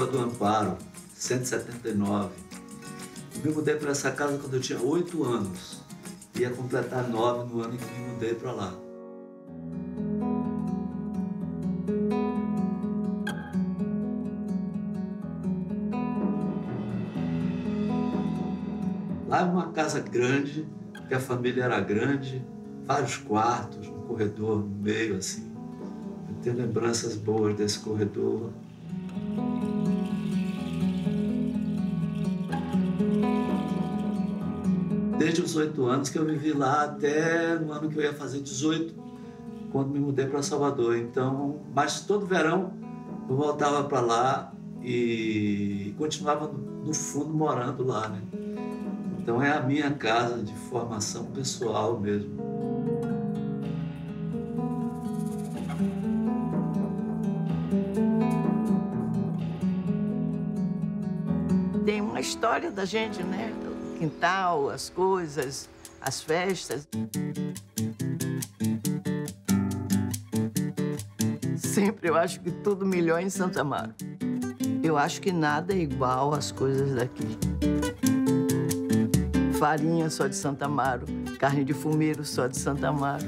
do Amparo, 179. Eu me mudei para essa casa quando eu tinha 8 anos. Ia completar 9 no ano em que me mudei para lá. Lá é uma casa grande, porque a família era grande, vários quartos, um corredor no meio, assim. Eu tenho lembranças boas desse corredor. Desde os 8 anos que eu vivi lá até no ano que eu ia fazer 18, quando me mudei para Salvador. Então, mas todo verão eu voltava para lá e continuava no fundo morando lá, né? Então é a minha casa de formação pessoal mesmo. Tem uma história da gente, né? O quintal, as coisas, as festas. Sempre eu acho que tudo melhor em Santo Amaro. Eu acho que nada é igual às coisas daqui. Farinha só de Santo Amaro, carne de fumeiro só de Santo Amaro.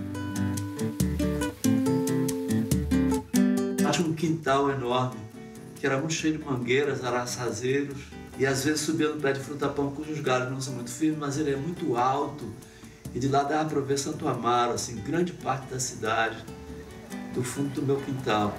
Acho um quintal enorme, que era muito cheio de mangueiras, araçazeiros, e às vezes subia no pé de fruta-pão, cujos galhos não são muito firmes, mas ele é muito alto. E de lá dava para ver Santo Amaro, assim, grande parte da cidade, do fundo do meu quintal.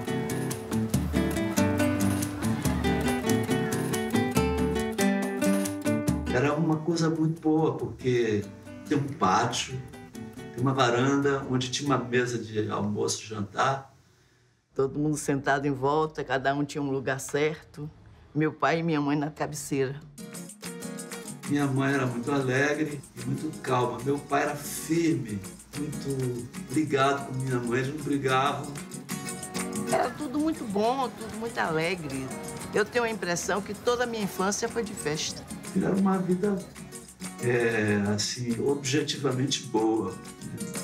Era uma coisa muito boa, porque tem um pátio, tem uma varanda onde tinha uma mesa de almoço e jantar. Todo mundo sentado em volta, cada um tinha um lugar certo. Meu pai e minha mãe na cabeceira. Minha mãe era muito alegre e muito calma. Meu pai era firme, muito ligado com minha mãe, eles não brigavam. Era tudo muito bom, tudo muito alegre. Eu tenho a impressão que toda a minha infância foi de festa. Era uma vida, assim, objetivamente boa.